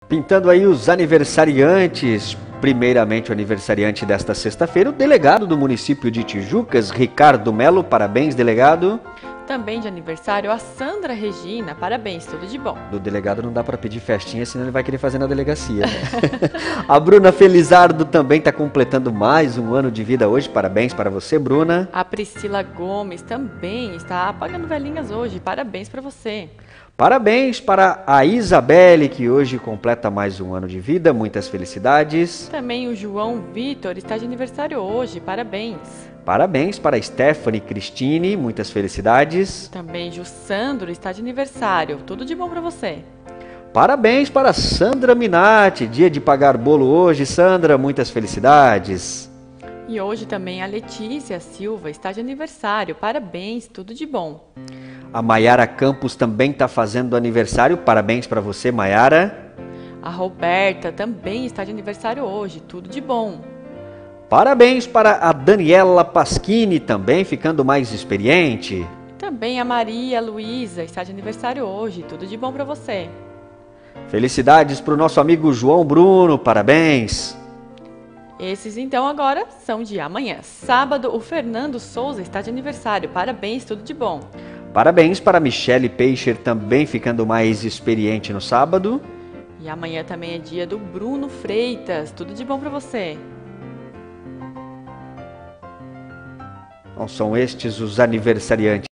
Pintando aí os aniversariantes. Primeiramente o aniversariante desta sexta-feira, o delegado do município de Tijucas, Ricardo Melo. Parabéns, delegado. Também de aniversário a Sandra Regina. Parabéns, tudo de bom. Do delegado não dá para pedir festinha, senão ele vai querer fazer na delegacia, né? A Bruna Felizardo também está completando mais um ano de vida hoje. Parabéns para você, Bruna. A Priscila Gomes também está apagando velhinhas hoje. Parabéns para você. Parabéns para a Isabelle, que hoje completa mais um ano de vida. Muitas felicidades. Também o João Vitor está de aniversário hoje. Parabéns. Parabéns para a Stephanie Cristine. Muitas felicidades. Também o Sandro está de aniversário. Tudo de bom para você. Parabéns para Sandra Minatti. Dia de pagar bolo hoje, Sandra. Muitas felicidades. E hoje também a Letícia Silva está de aniversário. Parabéns, tudo de bom. A Maiara Campos também está fazendo aniversário. Parabéns para você, Maiara. A Roberta também está de aniversário hoje. Tudo de bom. Parabéns para a Daniela Pasquini, também ficando mais experiente. Também a Maria Luísa está de aniversário hoje. Tudo de bom para você. Felicidades para o nosso amigo João Bruno. Parabéns. Esses então agora são de amanhã. Sábado, o Fernando Souza está de aniversário. Parabéns, tudo de bom. Parabéns para a Michele Peixer, também ficando mais experiente no sábado. E amanhã também é dia do Bruno Freitas. Tudo de bom para você. Então, são estes os aniversariantes.